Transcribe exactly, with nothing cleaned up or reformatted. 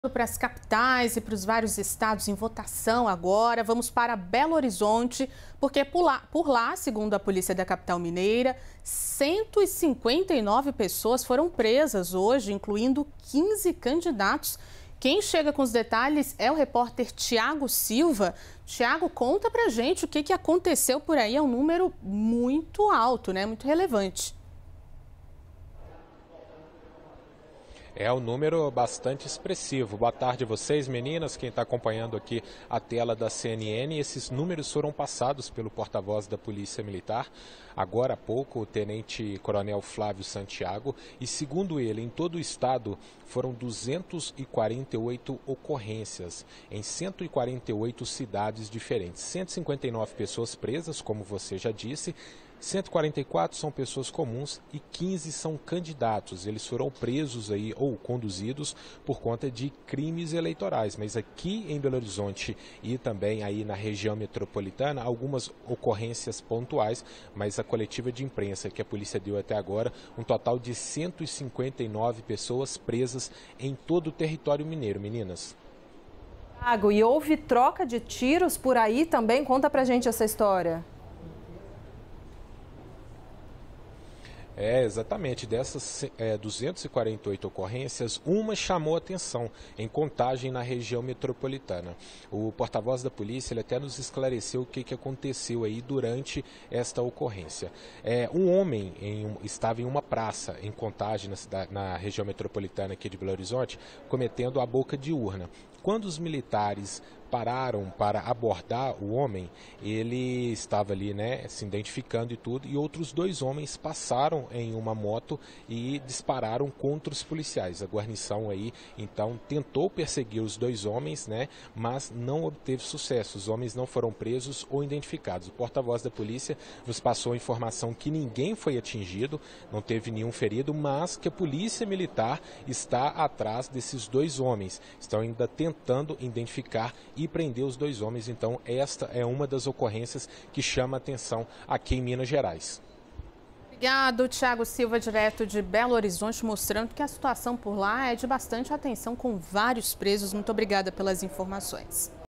Para as capitais e para os vários estados em votação agora, vamos para Belo Horizonte, porque por lá, por lá, segundo a polícia da capital mineira, cento e cinquenta e nove pessoas foram presas hoje, incluindo quinze candidatos. Quem chega com os detalhes é o repórter Tiago Silva. Tiago, conta pra gente o que, que aconteceu por aí, é um número muito alto, né? Muito relevante. É um número bastante expressivo. Boa tarde a vocês, meninas, quem está acompanhando aqui a tela da C N N. Esses números foram passados pelo porta-voz da Polícia Militar, agora há pouco, o Tenente Coronel Flávio Santiago, e segundo ele, em todo o estado foram duzentas e quarenta e oito ocorrências em cento e quarenta e oito cidades diferentes. cento e cinquenta e nove pessoas presas, como você já disse, cento e quarenta e quatro são pessoas comuns e quinze são candidatos. Eles foram presos aí ou conduzidos por conta de crimes eleitorais. Mas aqui em Belo Horizonte e também aí na região metropolitana, algumas ocorrências pontuais, mas a coletiva de imprensa que a polícia deu até agora, um total de cento e cinquenta e nove pessoas presas em todo o território mineiro, meninas. Thiago, e houve troca de tiros por aí também? Conta pra gente essa história. É, exatamente. Dessas é, duzentas e quarenta e oito ocorrências, uma chamou atenção em Contagem, na região metropolitana. O porta-voz da polícia ele até nos esclareceu o que, que aconteceu aí durante esta ocorrência. É, um homem em um, estava em uma praça em Contagem, na, cidade, na região metropolitana aqui de Belo Horizonte, cometendo a boca de urna. Quando os militares pararam para abordar o homem, ele estava ali, né, se identificando e tudo, e outros dois homens passaram em uma moto e dispararam contra os policiais. A guarnição aí, então, tentou perseguir os dois homens, né, mas não obteve sucesso. Os homens não foram presos ou identificados. O porta-voz da polícia nos passou a informação que ninguém foi atingido, não teve nenhum ferido, mas que a polícia militar está atrás desses dois homens. Estão ainda tentando identificar e prender os dois homens. Então esta é uma das ocorrências que chama a atenção aqui em Minas Gerais. Obrigado, Tiago Silva, direto de Belo Horizonte, mostrando que a situação por lá é de bastante atenção, com vários presos. Muito obrigada pelas informações.